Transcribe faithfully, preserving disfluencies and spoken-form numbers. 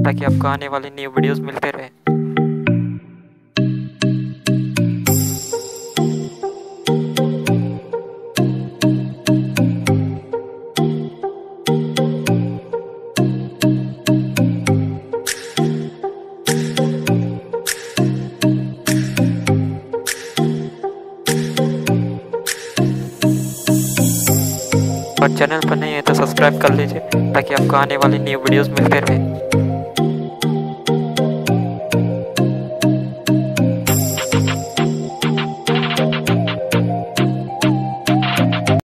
ताकि आपको आने वाली न्यू वीडियोस मिलते रहे। और चैनल पर नहीं है तो सब्सक्राइब कर लीजिए ताकि आपको आने वाली न्यू वीडियोस मिलते रहे।